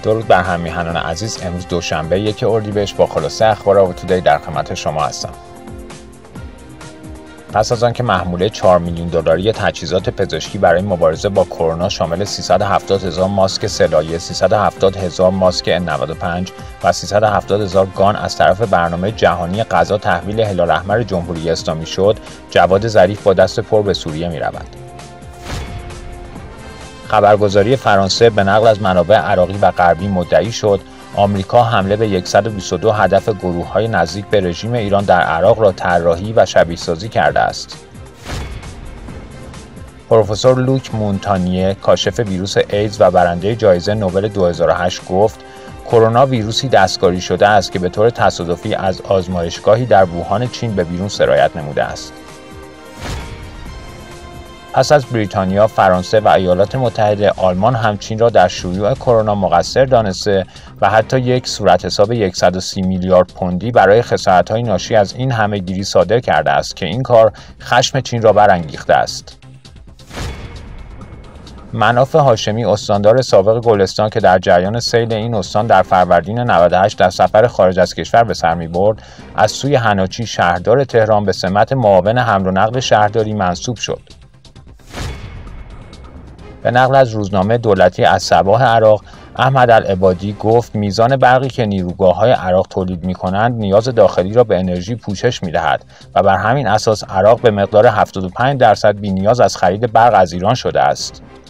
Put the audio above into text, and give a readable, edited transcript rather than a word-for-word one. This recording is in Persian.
درود بر هم میهنان عزیز. امروز دوشنبه 1 اردیبهشت با خلاصه اخبار آوتودی در خدمت شما هستم. پس از آنکه محموله 4 میلیون دلاری تجهیزات پزشکی برای مبارزه با کرونا شامل 370,000 ماسک سه‌لایه، 370,000 ماسک N95 و 370,000 گان از طرف برنامه جهانی غذا تحویل هلال احمر جمهوری اسلامی شد، جواد ظریف با دست پر به سوریه می‌رود. خبرگزاری فرانسه به نقل از منابع عراقی و غربی مدعی شد آمریکا حمله به 122 هدف گروه‌های نزدیک به رژیم ایران در عراق را طراحی و شبیه‌سازی کرده است. پروفسور لوک مونتانیه، کاشف ویروس ایدز و برنده جایزه نوبل 2008 گفت کرونا ویروسی دستکاری شده است که به طور تصادفی از آزمایشگاهی در ووهان چین به بیرون سرایت نموده است. پس از بریتانیا، فرانسه و ایالات متحده، آلمان هم چین را در شیوع کرونا مقصر دانسته و حتی یک صورتحساب 130 میلیارد پوندی برای خسارت‌های ناشی از این همه‌گیری صادر کرده است که این کار خشم چین را برانگیخته است. مناف هاشمی، استاندار سابق گلستان که در جریان سیل این استان در فروردین 98 در سفر خارج از کشور به سر می‌برد، از سوی حناچی شهردار تهران به سمت معاون حمل و نقل شهرداری منصوب شد. به نقل از روزنامه دولتی الصباح عراق، احمد العبادی گفت میزان برقی که نیروگاه‌های عراق تولید می‌کنند نیاز داخلی را به انرژی پوشش می‌دهد و بر همین اساس عراق به مقدار 75% بی‌نیاز از خرید برق از ایران شده است.